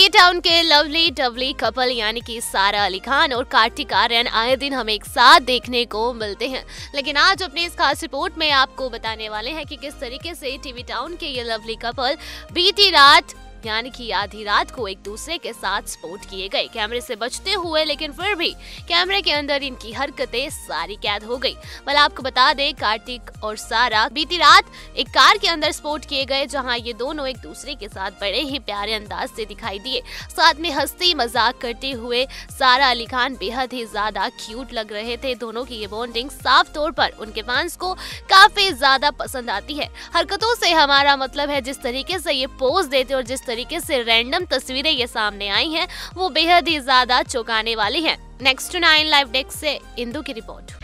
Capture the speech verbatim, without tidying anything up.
TV town के lovely dovely couple यानी कि सारा अली खान और कार्तिक आर्यन आए दिन हमें एक साथ देखने को मिलते हैं। लेकिन आज अपनी इस खास रिपोर्ट में आपको बताने वाले हैं कि किस तरीके से टीवी टाउन के ये लवली कपल बीती रात यानी कि आधी रात को एक दूसरे के साथ स्पॉट किए गए, कैमरे से बचते हुए, लेकिन फिर भी कैमरे के अंदर इनकी हरकतें सारी कैद हो गई। भले आपको बता दें, कार्तिक और सारा बीती रात एक कार के अंदर स्पॉट किए गए, जहां ये दोनों एक दूसरे के साथ बड़े ही प्यारे अंदाज से दिखाई दिए। साथ में हंसी मजाक करते हुए सारा अली खान बेहद ही ज्यादा क्यूट लग रहे थे। दोनों की ये बॉन्डिंग साफ तौर पर उनके फैंस को काफी ज्यादा पसंद आती है। हरकतों से हमारा मतलब है जिस तरीके से ये पोज देते और जिस तरीके से रैंडम तस्वीरें ये सामने आई हैं, वो बेहद ही ज्यादा चौंकाने वाली हैं। नेक्स्ट नाइन लाइव डेस्क से इंदु की रिपोर्ट।